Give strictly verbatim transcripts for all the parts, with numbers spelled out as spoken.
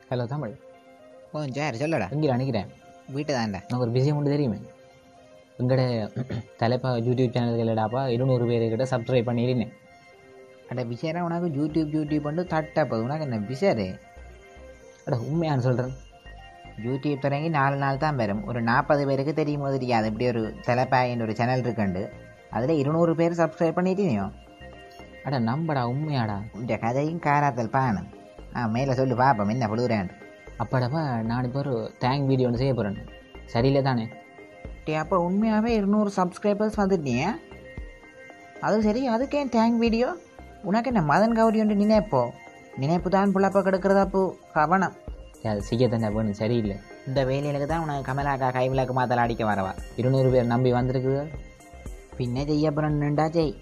Hello Tamil. ஓ sir சொல்லடா. எங்கே நினைக்கிறேன் வீட்டு தான்டா. நான் ஒரு விஷயம் ஒன்று தெரியுமே, எங்கட தலைப்பா யூடியூப் சேனல்களடாப்பா இருநூறு பேருக்கிட்ட சப்ஸ்கிரைப் பண்ணியிருந்தேன். அட விஷயம் உனக்கு யூடியூப் யூடியூப் பண்ணு தட்டப்போ உனக்கு என்ன விஷரு? அட உண்மையானு சொல்கிறேன். யூடியூப் தொடங்கி நாலு நாள் தான் வரும். ஒரு நாற்பது பேருக்கு தெரியுமோ தெரியாது. இப்படி ஒரு தலைப்பாயின்னு ஒரு சேனல் இருக்குண்டு, அதில் இருநூறு பேர் சப்ஸ்கிரைப் பண்ணிட்டீங்க. அட நம்படா, உண்மையாடா? இந்த கதையும் காராத்தல் பானம். ஆ மேலே சொல்லு பாப்போம் என்ன புழுகுறேன். அப்பாடப்பா நான் இப்போ ஒரு தேங்க் வீடியோ ஒன்று செய்ய போகிறேன். சரியில்லை தானே? டே அப்போ உண்மையாகவே இருநூறு சப்ஸ்கிரைபர்ஸ் வந்துட்டீங்க. அது சரி, அதுக்கே தேங்க் வீடியோ? உனக்கு என்ன மதன் கௌரி ஒன்று நினைப்போ? நினைப்பு தான் புள்ளப்போ கெடுக்கிறதாப்போ கவனம். அது செய்ய தானே வேணும். சரியில்லை. இந்த வேலையிலுக்கு தான் உனக்கு கமலாக்கா கைவிளக்கு மாத்தல அடிக்க வரவா. இருநூறு பேர் நம்பி வந்திருக்குது. பின்ன செய்ய நின்றா செய்.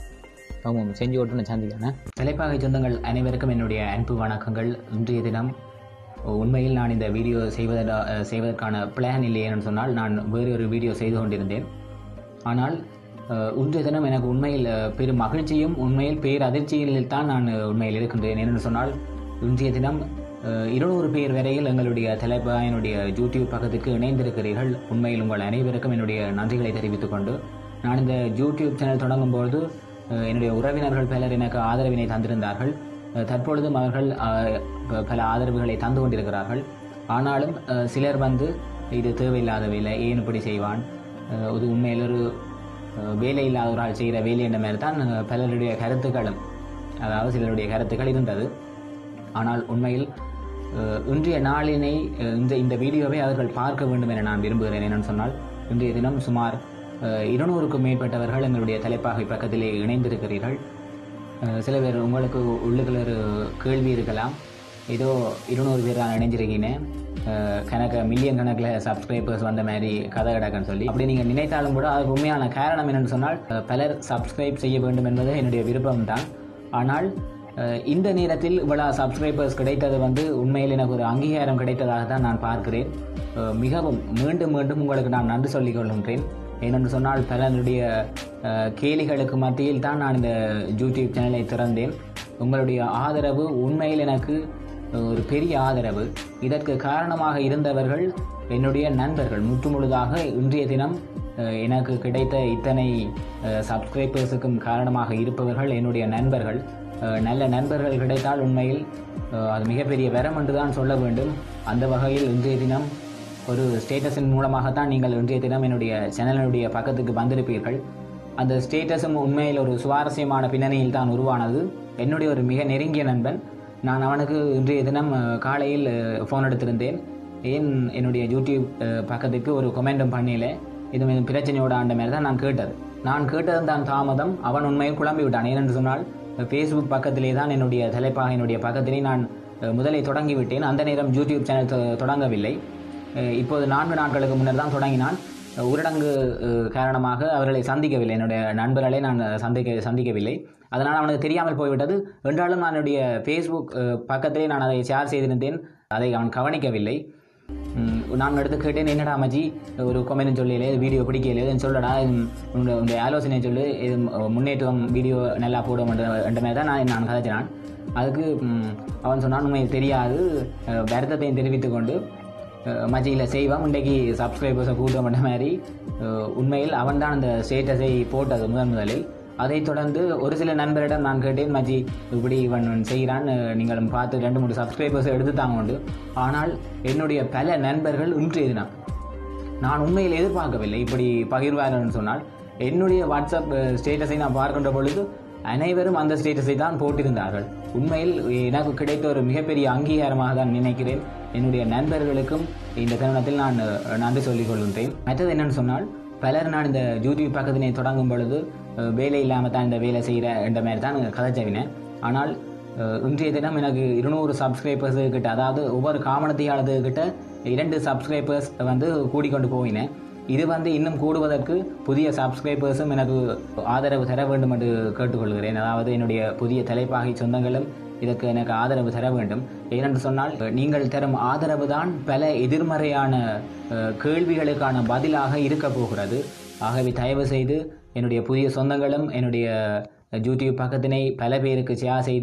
ஆமாம், செஞ்சு ஓட்டுன்னு சந்திக்கானே. தலைப்பாகை சொந்தங்கள் அனைவருக்கும் என்னுடைய அன்பு வணக்கங்கள். இன்றைய தினம் உண்மையில் நான் இந்த வீடியோ செய்வதா செய்வதற்கான பிளான் இல்லையேன்னு சொன்னால் நான் வேறு ஒரு வீடியோ செய்து கொண்டிருந்தேன். ஆனால் இன்றைய தினம் எனக்கு உண்மையில் பெரும் மகிழ்ச்சியும் உண்மையில் பேர் அதிர்ச்சியில் தான் நான் உண்மையில் இருக்கின்றேன். என்னென்னு சொன்னால் இன்றைய தினம் இருநூறு பேர் வரையில் எங்களுடைய தலைப்பாயினுடைய யூடியூப் பக்கத்துக்கு இணைந்திருக்கிறீர்கள். உண்மையில் உங்கள் அனைவருக்கும் என்னுடைய நன்றிகளை தெரிவித்துக் கொண்டு, நான் இந்த யூடியூப் சேனல் தொடங்கும்போது என்னுடைய உறவினர்கள் பலர் எனக்கு ஆதரவினை தந்திருந்தார்கள். தற்பொழுதும் அவர்கள் பல ஆதரவுகளை தந்து கொண்டிருக்கிறார்கள். ஆனாலும் சிலர் வந்து இது தேவையில்லாத வேலை, ஏன் இப்படி செய்வான், இது உண்மையில் ஒரு வேலை இல்லாத ஒரு ஆள் செய்கிற வேலை என்ற மாதிரி தான் பலருடைய கருத்துக்களும், அதாவது சிலருடைய கருத்துக்கள் இருந்தது. ஆனால் உண்மையில் இன்றைய நாளினை இந்த இந்த வீடியோவை அவர்கள் பார்க்க வேண்டும் என நான் விரும்புகிறேன். என்னென்னு சொன்னால் இன்றைய தினம் சுமார் இருநூறுக்கும் மேற்பட்டவர்கள் எங்களுடைய தலைப்பாகை பக்கத்திலே இணைந்திருக்கிறீர்கள். சில பேர் உங்களுக்கு உள்ளுக்குள்ள ஒரு கேள்வி இருக்கலாம், ஏதோ இருநூறு பேர் நான் இணைஞ்சிருக்கீங்க, கணக்க மில்லியன் கணக்கில் சப்ஸ்கிரைபர்ஸ் வந்த மாதிரி கதை கிடக்குன்னு சொல்லி. அப்படி நீங்கள் நினைத்தாலும் கூட அதுக்கு உண்மையான காரணம் என்னென்னு சொன்னால் பலர் சப்ஸ்கிரைப் செய்ய வேண்டும் என்பது என்னுடைய விருப்பம் தான். ஆனால் இந்த நேரத்தில் இவ்வளவு சப்ஸ்கிரைபர்ஸ் கிடைத்தது வந்து உண்மையில் எனக்கு ஒரு அங்கீகாரம் கிடைத்ததாக தான் நான் பார்க்கிறேன். மிகவும் மீண்டும் மீண்டும் உங்களுக்கு நான் நன்றி சொல்லிக் கொள்கின்றேன். ஏனென்று சொன்னால் பலருடைய கேலிகளுக்கு மத்தியில் தான் நான் இந்த யூடியூப் சேனலை திறந்தேன். உங்களுடைய ஆதரவு உண்மையில் எனக்கு ஒரு பெரிய ஆதரவு. இதற்கு காரணமாக இருந்தவர்கள் என்னுடைய நண்பர்கள். முற்றுமுழுதாக இன்றைய தினம் எனக்கு கிடைத்த இத்தனை சப்ஸ்கிரைபர்ஸுக்கும் காரணமாக இருப்பவர்கள் என்னுடைய நண்பர்கள். நல்ல நண்பர்கள் கிடைத்தால் உண்மையில் அது மிகப்பெரிய வரம் என்று தான் சொல்ல வேண்டும். அந்த வகையில் இன்றைய தினம் ஒரு ஸ்டேட்டஸின் மூலமாகத்தான் நீங்கள் இன்றைய தினம் என்னுடைய சேனலுடைய பக்கத்துக்கு வந்திருப்பீர்கள். அந்த ஸ்டேட்டஸும் உண்மையில் ஒரு சுவாரஸ்யமான பின்னணியில் தான் உருவானது. என்னுடைய ஒரு மிக நெருங்கிய நண்பன். நான் அவனுக்கு இன்றைய தினம் காலையில் ஃபோன் எடுத்திருந்தேன். ஏன் என்னுடைய யூடியூப் பக்கத்துக்கு ஒரு கொமெண்டும் பண்ணல, இது பிரச்சனையோட ஆண்ட மாதிரி தான் நான் கேட்டது. நான் கேட்டது தான் தாமதம். அவன் உண்மையில் குழம்பி விட்டான். ஏனென்று சொன்னால் ஃபேஸ்புக் பக்கத்திலே தான் என்னுடைய தலைப்பாக என்னுடைய பக்கத்திலே நான் முதலை தொடங்கிவிட்டேன். அந்த நேரம் யூடியூப் சேனல் தொடங்கவில்லை. இப்போது நான்கு நாட்களுக்கு முன்னர் தான் தொடங்கினான். ஊரடங்கு காரணமாக அவர்களை சந்திக்கவில்லை, என்னுடைய நண்பர்களை நான் சந்திக்க சந்திக்கவில்லை அதனால் அவனுக்கு தெரியாமல் போய்விட்டது. என்றாலும் நான் என்னுடைய ஃபேஸ்புக் பக்கத்திலே நான் அதை ஷேர் செய்திருந்தேன். அதை அவன் கவனிக்கவில்லை. நான் எடுத்து கேட்டேன், என்னடா மச்சி ஒரு கொமெண்ட் சொல்லலையே, வீடியோ பிடிக்கலையே, சொல்லடா உன்னுடைய உன்னுடைய ஆலோசனை சொல்லு, இது முன்னேற்றம் வீடியோ நல்லா போடும் என்ற மாதிரி தான் நான் நான் கதைச்சினான். அதுக்கு அவன் சொன்னான், உண்மை தெரியாது, வருத்தத்தையும் தெரிவித்துக் கொண்டு மச்சியில் செய்வான், இன்றைக்கு சப்ஸ்கிரைபர்ஸை கூட்டம் பண்ண மாதிரி. உண்மையில் அவன் தான் அந்த ஸ்டேட்டஸை போட்டது முதன் முதலில். அதைத் தொடர்ந்து ஒரு சில நண்பரிடம் நான் கேட்டேன், மச்சி இப்படி இவன் செய்கிறான், நீங்களும் பார்த்து ரெண்டு மூணு சப்ஸ்கிரைபர்ஸை எடுத்து தாங்க உண்டு. ஆனால் என்னுடைய பல நண்பர்கள் இன்றைய தினம் நான் உண்மையில் எதிர்பார்க்கவில்லை இப்படி பகிர்வார்னு சொன்னால். என்னுடைய வாட்ஸ்அப் ஸ்டேட்டஸை நான் பார்க்கின்ற பொழுது அனைவரும் அந்த ஸ்டேட்டஸை தான் போட்டிருந்தார்கள். உண்மையில் எனக்கு கிடைத்த ஒரு மிகப்பெரிய அங்கீகாரமாக தான் நினைக்கிறேன். என்னுடைய நண்பர்களுக்கும் இந்த தருணத்தில் நான் நன்றி சொல்லிக் கொள்கின்றேன். மற்றது என்னென்னு சொன்னால், பலர் நான் இந்த யூடியூப் பக்கத்தினை தொடங்கும் பொழுது வேலை இல்லாமல் தான் இந்த வேலை செய்கிற என்ற மாதிரி தான் கதைச்சவினேன். ஆனால் இன்றைய தினம் எனக்கு இருநூறு சப்ஸ்கிரைபர்ஸ் கிட்ட, அதாவது ஒவ்வொரு காமனத்தியாளர்கிட்ட இரண்டு சப்ஸ்கிரைபர்ஸ் வந்து கூடிக்கொண்டு போயினேன். இது வந்து இன்னும் கூடுவதற்கு புதிய சப்ஸ்கிரைபர்ஸும் எனக்கு ஆதரவு தர வேண்டும் என்று கேட்டுக்கொள்கிறேன். அதாவது என்னுடைய புதிய தலைப்பாகை சொந்தங்களும் இதற்கு எனக்கு ஆதரவு தர வேண்டும். ஏனென்று சொன்னால் நீங்கள் தரும் ஆதரவு தான் பல எதிர்மறையான கேள்விகளுக்கான பதிலாக இருக்க போகிறது. ஆகவே தயவு செய்து என்னுடைய புதிய சொந்தங்களும் என்னுடைய யூடியூப் பக்கத்தினை பல பேருக்கு ஷேர் செய்து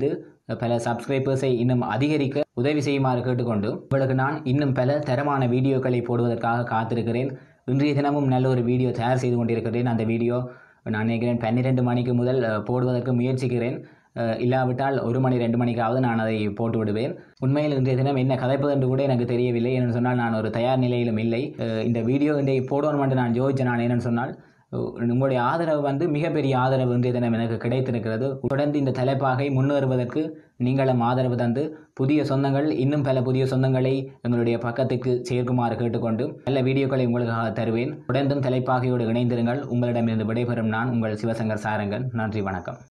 பல சப்ஸ்கிரைபர்ஸை இன்னும் அதிகரிக்க உதவி செய்யுமாறு கேட்டுக்கொண்டு உங்களுக்கு நான் இன்னும் பல தரமான வீடியோக்களை போடுவதற்காக காத்திருக்கிறேன். இன்றைய தினமும் நல்ல ஒரு வீடியோ தயார் செய்து கொண்டிருக்கிறேன். அந்த வீடியோ நான் நினைக்கிறேன் பன்னிரெண்டு மணிக்கு முதல் போடுவதற்கு முயற்சிக்கிறேன். இல்லாவிட்டால் ஒரு மணி ரெண்டு மணிக்காவது நான் அதை போட்டு விடுவேன். உண்மையில் இன்றைய தினம் என்ன கதைப்பது என்று கூட எனக்கு தெரியவில்லை. என்று சொன்னால் நான் ஒரு தயார் நிலையிலும் இல்லை. இந்த வீடியோ இன்றைய போடணும் என்று நான் யோசிச்சேன். நான் என்னென்னு சொன்னால் உங்களுடைய ஆதரவு வந்து மிகப்பெரிய ஆதரவு இன்றைய தினம் எனக்கு கிடைத்திருக்கிறது. தொடர்ந்து இந்த தலைப்பாகை முன்னேறுவதற்கு நீங்களும் ஆதரவு தந்து புதிய சொந்தங்கள் இன்னும் பல புதிய சொந்தங்களை எங்களுடைய பக்கத்துக்கு சேர்க்குமாறு கேட்டுக்கொண்டு நல்ல வீடியோக்களை உங்களுக்காக தருவேன். தொடர்ந்தும் தலைப்பாகையோடு இணைந்திருங்கள். உங்களிடமிருந்து விடைபெறும் நான் உங்கள் சிவசங்கர் சாரங்கன். நன்றி, வணக்கம்.